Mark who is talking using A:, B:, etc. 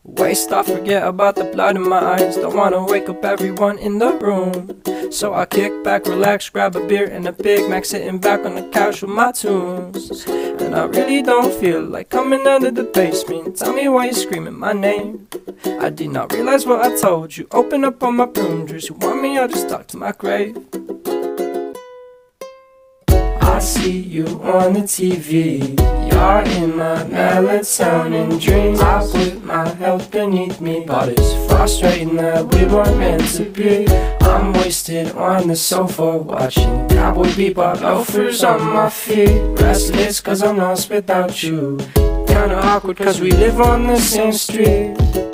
A: Waste, I forget about the blood in my eyes. Don't wanna wake up everyone in the room. So I kick back, relax, grab a beer and a Big Mac, sitting back on the couch with my tunes. And I really don't feel like coming out of the basement. Tell me why you're screaming my name. I did not realize what I told you. Open up on my broom dress. You want me, I'll just talk to my grave. I see you on the TV. You're in my melatonin dreams. I put my health beneath me, but it's frustrating that we weren't meant to be. I'm wasted on the sofa, watching Cowboy Bebop, Loafers on my feet. Restless cause I'm lost without you. Kinda awkward cause we live on the same street.